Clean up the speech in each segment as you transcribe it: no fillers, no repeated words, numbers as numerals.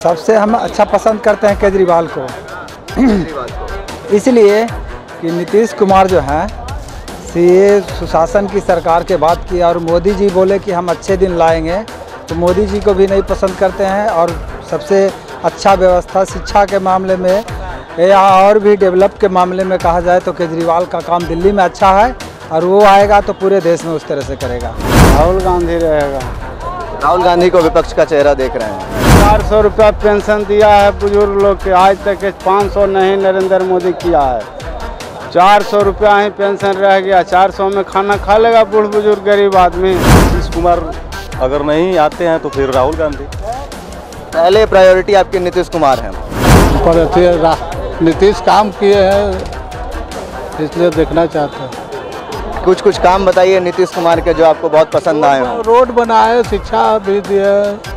सबसे हम अच्छा पसंद करते हैं केजरीवाल को इसलिए कि नीतीश कुमार जो है ये सुशासन की सरकार के बात की और मोदी जी बोले कि हम अच्छे दिन लाएंगे, तो मोदी जी को भी नहीं पसंद करते हैं। और सबसे अच्छा व्यवस्था शिक्षा के मामले में या और भी डेवलप के मामले में कहा जाए तो केजरीवाल का काम दिल्ली में अच्छा है और वो आएगा तो पूरे देश में उस तरह से करेगा। राहुल गांधी रहेगा। राहुल गांधी को विपक्ष का चेहरा देख रहे हैं। 400 रुपया पेंशन दिया है बुजुर्ग लोग के, आज तक 500 नहीं नरेंद्र मोदी किया है। 400 रुपया ही पेंशन रह गया, 400 में खाना खा लेगा बूढ़ बुजुर्ग गरीब आदमी। नीतीश कुमार अगर नहीं आते हैं तो फिर राहुल गांधी। पहले प्रायोरिटी आपके नीतीश कुमार हैं। पर नीतीश काम किए हैं इसलिए देखना चाहते हैं। कुछ काम बताइए नीतीश कुमार के जो आपको बहुत पसंद आए हों। रोड बनाए, शिक्षा भी दिए,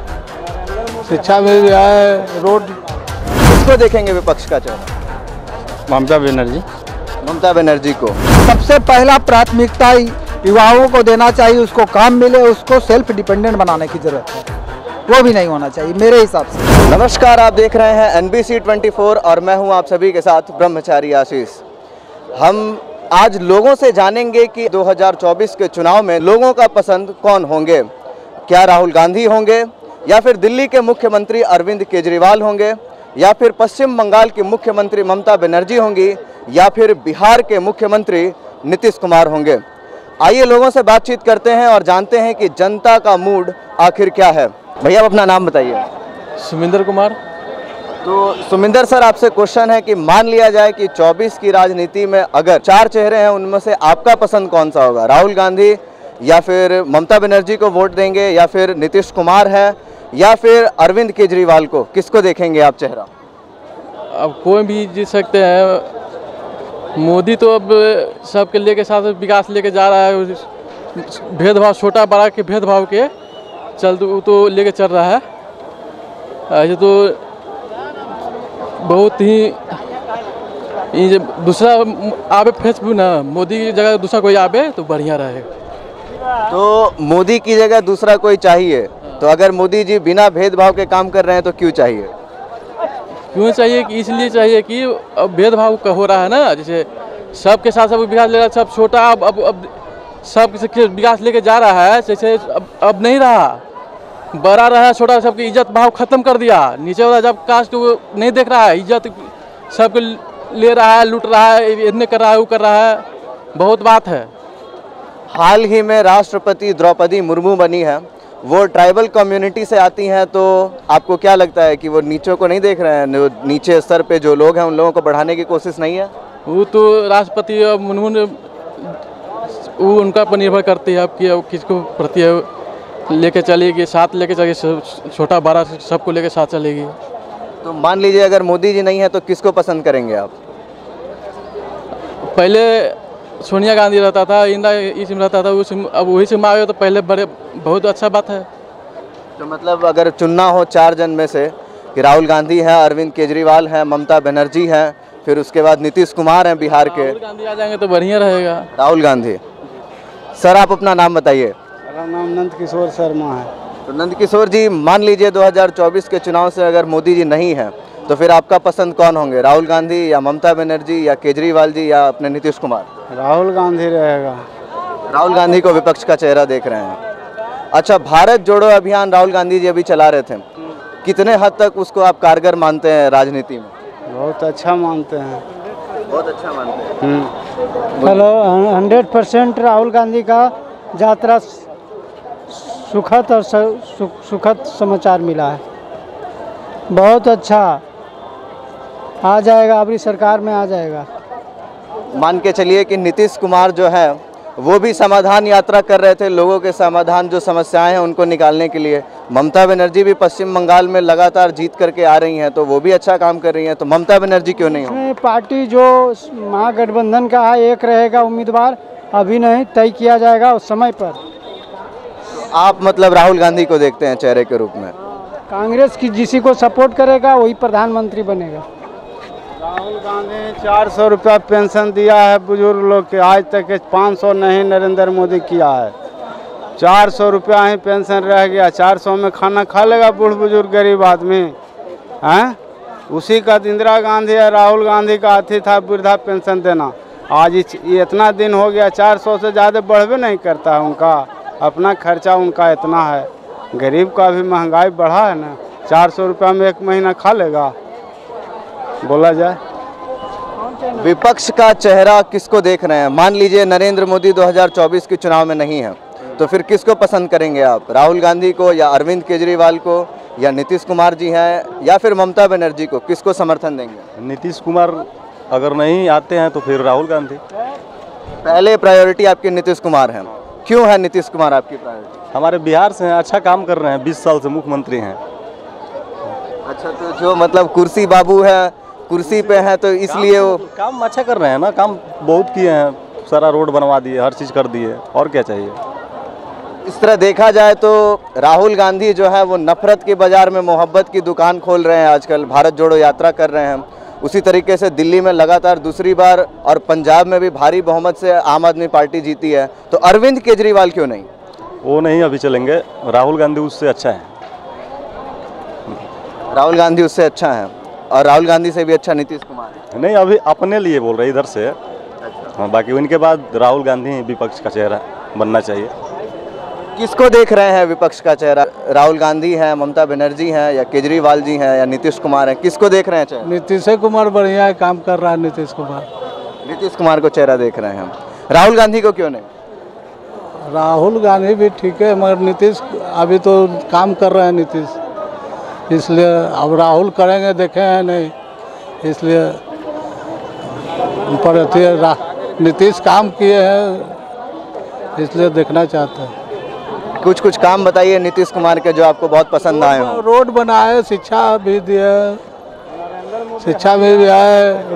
शिक्षा में भी आए रोड। किसको देखेंगे विपक्ष का चेहरा? ममता बनर्जी। ममता बनर्जी को सबसे पहला प्राथमिकता युवाओं को देना चाहिए, उसको काम मिले, उसको सेल्फ डिपेंडेंट बनाने की जरूरत है, वो भी नहीं होना चाहिए मेरे हिसाब से। नमस्कार, आप देख रहे हैं NBC 24 और मैं हूं आप सभी के साथ ब्रह्मचारी आशीष। हम आज लोगों से जानेंगे कि 2024 के चुनाव में लोगों का पसंद कौन होंगे। क्या राहुल गांधी होंगे, या फिर दिल्ली के मुख्यमंत्री अरविंद केजरीवाल होंगे, या फिर पश्चिम बंगाल की मुख्यमंत्री ममता बनर्जी होंगी, या फिर बिहार के मुख्यमंत्री नीतीश कुमार होंगे। आइए लोगों से बातचीत करते हैं और जानते हैं कि जनता का मूड आखिर क्या है। भैया अपना नाम बताइए। सुमिंदर कुमार। तो सुमिंदर सर, आपसे क्वेश्चन है कि मान लिया जाए कि 24 की राजनीति में अगर 4 चेहरे हैं, उनमें से आपका पसंद कौन सा होगा? राहुल गांधी, या फिर ममता बनर्जी को वोट देंगे, या फिर नीतीश कुमार है, या फिर अरविंद केजरीवाल को? किसको देखेंगे आप चेहरा? अब कोई भी जीत सकते हैं। मोदी तो अब सबके लेके साथ विकास लेके जा रहा है, भेदभाव छोटा बड़ा के भेदभाव के तो लेके चल रहा है। ऐसे तो बहुत ही ये दूसरा आवे फेसबुक ना, मोदी की जगह दूसरा कोई आवे तो बढ़िया रहेगा। तो मोदी की जगह दूसरा कोई चाहिए, तो अगर मोदी जी बिना भेदभाव के काम कर रहे हैं तो क्यों चाहिए? क्यों चाहिए कि इसलिए चाहिए कि अब भेदभाव हो रहा है ना, जैसे सबके साथ सब विकास ले रहा है, सब छोटा अब सब विकास लेके जा रहा है, जैसे अब नहीं रहा, बड़ा रहा छोटा, सबकी इज्जत भाव खत्म कर दिया। नीचे वाला जब कास्ट वो नहीं देख रहा है, इज्जत सबको ले रहा है, लूट रहा है, इतने कर रहा है, वो कर रहा है, बहुत बात है। हाल ही में राष्ट्रपति द्रौपदी मुर्मू बनी है, वो ट्राइबल कम्युनिटी से आती हैं, तो आपको क्या लगता है कि वो नीचों को नहीं देख रहे हैं? नीचे स्तर पे जो लोग हैं उन लोगों को बढ़ाने की कोशिश नहीं है? वो तो राष्ट्रपति मुर्मू ने वो उनका पर निर्भर करती है, अब कि किसको प्रति लेके चलेगी, साथ लेके चलेगी, छोटा बड़ा सबको लेके साथ चलेगी। तो मान लीजिए अगर मोदी जी नहीं है तो किसको पसंद करेंगे आप? पहले सोनिया गांधी रहता था, इंदिरा इसमें रहता था, अब वही से आए तो पहले बड़े बहुत अच्छा बात है। तो मतलब अगर चुनना हो 4 जन में से कि राहुल गांधी हैं, अरविंद केजरीवाल हैं, ममता बनर्जी हैं, फिर उसके बाद नीतीश कुमार हैं बिहार के, राहुल गांधी आ जाएंगे तो बढ़िया रहेगा। राहुल गांधी। सर आप अपना नाम बताइए। मेरा नाम नंद किशोर शर्मा है। तो नंद किशोर जी, मान लीजिए 2024 के चुनाव से अगर मोदी जी नहीं हैं तो फिर आपका पसंद कौन होंगे? राहुल गांधी या ममता बनर्जी या केजरीवाल जी या अपने नीतीश कुमार? राहुल गांधी रहेगा। राहुल गांधी को विपक्ष का चेहरा देख रहे हैं। अच्छा, भारत जोड़ो अभियान राहुल गांधी जी अभी चला रहे थे, कितने हद तक उसको आप कारगर मानते हैं राजनीति में? बहुत अच्छा मानते हैं। बहुत अच्छा मानते हैं। हेलो, 100% राहुल गांधी का यात्रा सुखद और सुखद समाचार मिला है। बहुत अच्छा आ जाएगा, अपनी सरकार में आ जाएगा। मान के चलिए कि नीतीश कुमार जो है वो भी समाधान यात्रा कर रहे थे, लोगों के समाधान जो समस्याएं हैं उनको निकालने के लिए। ममता बनर्जी भी पश्चिम बंगाल में लगातार जीत करके आ रही हैं, तो वो भी अच्छा काम कर रही हैं, तो ममता बनर्जी क्यों नहीं हो? पार्टी जो महागठबंधन का है, एक रहेगा उम्मीदवार, अभी नहीं तय किया जाएगा उस समय पर। आप मतलब राहुल गांधी को देखते हैं चेहरे के रूप में? कांग्रेस की जिसी को सपोर्ट करेगा वही प्रधानमंत्री बनेगा। राहुल गांधी 400 रुपया पेंशन दिया है बुजुर्ग लोग के, आज तक 500 नहीं नरेंद्र मोदी किया है। 400 रुपया ही पेंशन रह गया, 400 में खाना खा लेगा बूढ़ बुजुर्ग गरीब आदमी। हैं? उसी का इंदिरा गांधी या राहुल गांधी का अथी था वृद्धा पेंशन देना। आज ये इतना दिन हो गया, 400 से ज़्यादा बढ़वे नहीं करता है उनका, अपना खर्चा उनका इतना है। गरीब का भी महंगाई बढ़ा है ना, 400 रुपया में एक महीना खा लेगा, बोला जाए। विपक्ष का चेहरा किसको देख रहे हैं? मान लीजिए नरेंद्र मोदी 2024 के चुनाव में नहीं है, तो फिर किसको पसंद करेंगे आप? राहुल गांधी को या अरविंद केजरीवाल को या नीतीश कुमार जी हैं या फिर ममता बनर्जी को? किसको समर्थन देंगे? नीतीश कुमार अगर नहीं आते हैं तो फिर राहुल गांधी। पहले प्रायोरिटी आपकी नीतीश कुमार है। क्यों है नीतीश कुमार आपकी प्रायोरिटी? हमारे बिहार से हैं, अच्छा काम कर रहे हैं, 20 साल से मुख्यमंत्री हैं। अच्छा, तो जो मतलब कुर्सी बाबू है, कुर्सी पे है तो इसलिए वो काम अच्छा कर रहे हैं ना, काम बहुत किए हैं, सारा रोड बनवा दिए, हर चीज़ कर दिए, और क्या चाहिए। इस तरह देखा जाए तो राहुल गांधी जो है वो नफरत के बाजार में मोहब्बत की दुकान खोल रहे हैं आजकल, भारत जोड़ो यात्रा कर रहे हैं। उसी तरीके से दिल्ली में लगातार दूसरी बार और पंजाब में भी भारी बहुमत से आम आदमी पार्टी जीती है, तो अरविंद केजरीवाल क्यों नहीं? वो नहीं अभी चलेंगे, राहुल गांधी उससे अच्छा है। राहुल गांधी उससे अच्छा है और राहुल गांधी से भी अच्छा नीतीश कुमार है। नहीं, अभी अपने लिए बोल रहे इधर से। हाँ, बाकी उनके बाद राहुल गांधी ही विपक्ष का चेहरा बनना चाहिए। किसको देख रहे हैं विपक्ष का चेहरा? राहुल गांधी हैं, ममता बनर्जी हैं, या केजरीवाल जी हैं, या नीतीश कुमार हैं? किसको देख रहे हैं चेहरा? नीतीश कुमार बढ़िया है, काम कर रहा है नीतीश कुमार। नीतीश कुमार को चेहरा देख रहे हैं। राहुल गांधी को क्यों नहीं? राहुल गांधी भी ठीक है, मगर नीतीश अभी तो काम कर रहे हैं नीतीश, इसलिए अब राहुल करेंगे देखे हैं नहीं, इसलिए पर नीतीश काम किए हैं इसलिए देखना चाहते हैं। कुछ कुछ काम बताइए नीतीश कुमार के जो आपको बहुत पसंद आए हों। रोड बनाए, शिक्षा भी दिए, शिक्षा में भी आए,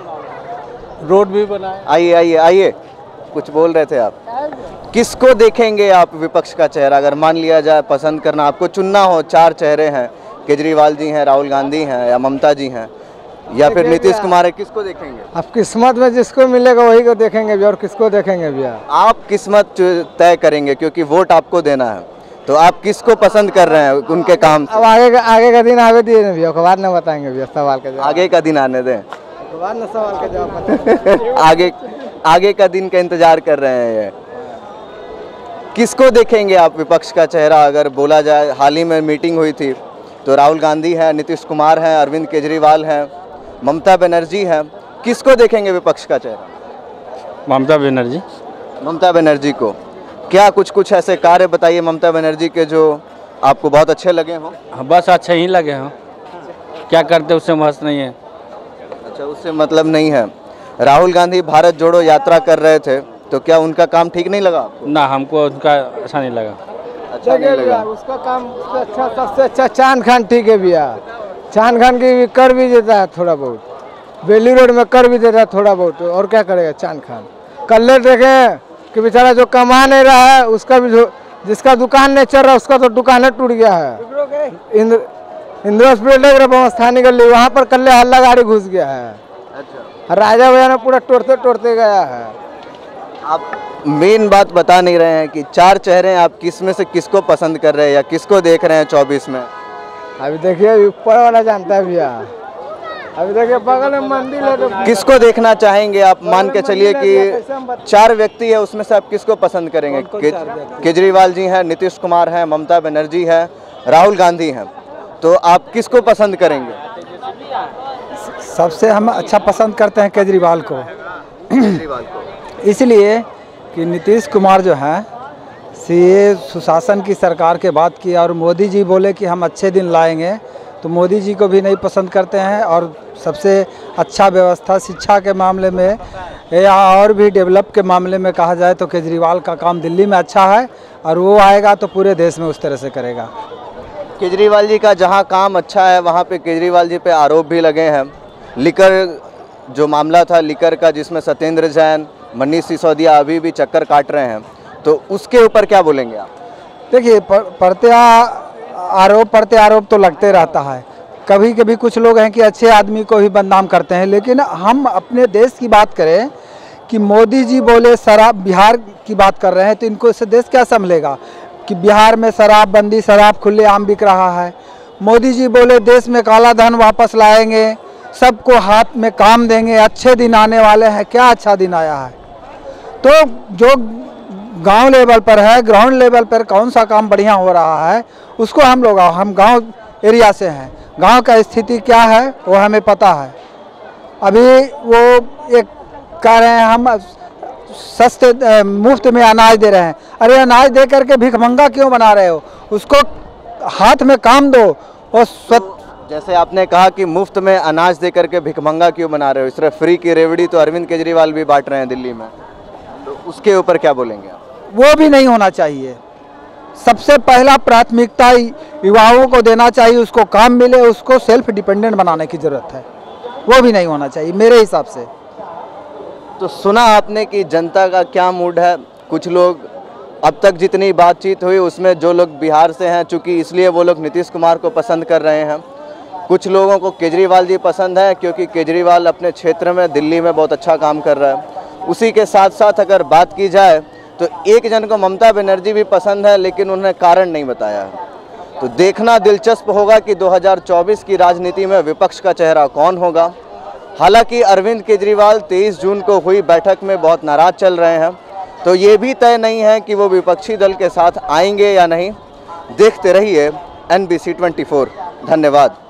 रोड भी बनाए। आइए आइए आइए, कुछ बोल रहे थे आप। किसको देखेंगे आप विपक्ष का चेहरा? अगर मान लिया जाए पसंद करना, आपको चुनना हो, 4 चेहरे हैं, केजरीवाल जी हैं, राहुल गांधी हैं, या ममता जी हैं, या फिर नीतीश कुमार है, किसको देखेंगे? अब किस्मत में जिसको मिलेगा वही को देखेंगे भी, और किसको देखेंगे भी। आप किस्मत तय करेंगे क्योंकि वोट आपको देना है, तो आप किसको पसंद कर रहे हैं उनके काम से? अब आगे का दिन आगे दिए भैया, बाद में बताएंगे भैया सवाल का जवाब। आगे का दिन आने दें, बाद में सवाल का जवाब आगे का दिन का इंतजार कर रहे हैं ये। किसको देखेंगे आप विपक्ष का चेहरा? अगर बोला जाए, हाल ही में मीटिंग हुई थी तो राहुल गांधी है, नीतीश कुमार हैं, अरविंद केजरीवाल हैं, ममता बनर्जी हैं, किसको देखेंगे विपक्ष का चेहरा? ममता बनर्जी। ममता बनर्जी को। क्या कुछ ऐसे कार्य बताइए ममता बनर्जी के जो आपको बहुत अच्छे लगे हों? बस अच्छे ही लगे हों, क्या करते उससे मस्त नहीं है। अच्छा, उससे मतलब नहीं है। राहुल गांधी भारत जोड़ो यात्रा कर रहे थे, तो क्या उनका काम ठीक नहीं लगा आपको? ना, हमको उनका अच्छा नहीं लगा। अच्छा नहीं लगा? उसका काम सबसे अच्छा चांद खान ठीक है भैया। चांद खान की कर भी देता है थोड़ा बहुत, बेली रोड में कर भी देता है थोड़ा बहुत, और क्या करेगा चांद खान? कल देखें कि बेचारा जो कमा नहीं रहा है, उसका भी जिसका दुकान नहीं चल रहा उसका तो दुकान टूट गया है। इंदिरा हॉस्पिटल स्थानीय गली, वहाँ पर कल हल्ला गाड़ी घुस गया है। अच्छा, राजा भैया ने पूरा तोड़ते गया है। आप मेन बात बता नहीं रहे हैं कि 4 चेहरे हैं, आप किस में से किसको पसंद कर रहे हैं या किसको देख रहे हैं 24 में? अभी देखिए ऊपर वाला जानता है भैया। अभी देखिए बगल में मंदिर है तो किसको देखना चाहेंगे आप? मान के चलिए कि 4 व्यक्ति है, उसमें से आप किसको पसंद करेंगे? केजरीवाल जी हैं, नीतीश कुमार हैं, ममता बनर्जी है, राहुल गांधी हैं, तो आप किसको पसंद करेंगे? सबसे हम अच्छा पसंद करते हैं केजरीवाल को। केजरीवाल को इसलिए कि नीतीश कुमार जो हैं ये सुशासन की सरकार के बात की, और मोदी जी बोले कि हम अच्छे दिन लाएंगे, तो मोदी जी को भी नहीं पसंद करते हैं। और सबसे अच्छा व्यवस्था शिक्षा के मामले में या और भी डेवलप के मामले में कहा जाए तो केजरीवाल का काम दिल्ली में अच्छा है, और वो आएगा तो पूरे देश में उस तरह से करेगा। केजरीवाल जी का जहां काम अच्छा है वहां पे केजरीवाल जी पे आरोप भी लगे हैं। लिकर जो मामला था लिकर का, जिसमें सत्येंद्र जैन, मनीष सिसोदिया अभी भी चक्कर काट रहे हैं, तो उसके ऊपर क्या बोलेंगे आप? देखिए पड़ते आरोप तो लगते रहता है। कभी कभी कुछ लोग हैं कि अच्छे आदमी को ही बदनाम करते हैं, लेकिन हम अपने देश की बात करें कि मोदी जी बोले शराब, बिहार की बात कर रहे हैं, तो इनको इससे देश क्या संभलेगा कि बिहार में शराबबंदी, शराब खुलेआम बिक रहा है। मोदी जी बोले देश में काला धन वापस लाएंगे, सबको हाथ में काम देंगे, अच्छे दिन आने वाले हैं। क्या अच्छा दिन आया है? तो जो गांव लेवल पर है, ग्राउंड लेवल पर कौन सा काम बढ़िया हो रहा है उसको हम गांव एरिया से हैं, गांव का स्थिति क्या है वो हमें पता है। अभी वो एक कह रहे हैं हम सस्ते मुफ्त में अनाज दे रहे हैं। अरे अनाज दे करके भिखमंगा क्यों बना रहे हो? उसको हाथ में काम दो। और जैसे आपने कहा कि मुफ्त में अनाज दे करके भिखमंगा क्यों बना रहे हो, इस तरह फ्री की रेवड़ी तो अरविंद केजरीवाल भी बांट रहे हैं दिल्ली में, तो उसके ऊपर क्या बोलेंगे आप? वो भी नहीं होना चाहिए। सबसे पहला प्राथमिकता युवाओं को देना चाहिए, उसको काम मिले, उसको सेल्फ डिपेंडेंट बनाने की ज़रूरत है। वो भी नहीं होना चाहिए मेरे हिसाब से। तो सुना आपने कि जनता का क्या मूड है। कुछ लोग, अब तक जितनी बातचीत हुई उसमें जो लोग बिहार से हैं, चूँकि इसलिए वो लोग नीतीश कुमार को पसंद कर रहे हैं। कुछ लोगों को केजरीवाल जी पसंद है क्योंकि केजरीवाल अपने क्षेत्र में दिल्ली में बहुत अच्छा काम कर रहा है। उसी के साथ साथ अगर बात की जाए तो एक जन को ममता बनर्जी भी पसंद है, लेकिन उन्होंने कारण नहीं बताया है। तो देखना दिलचस्प होगा कि 2024 की राजनीति में विपक्ष का चेहरा कौन होगा। हालांकि अरविंद केजरीवाल 23 जून को हुई बैठक में बहुत नाराज चल रहे हैं, तो ये भी तय नहीं है कि वो विपक्षी दल के साथ आएंगे या नहीं। देखते रहिए NBC 24। धन्यवाद।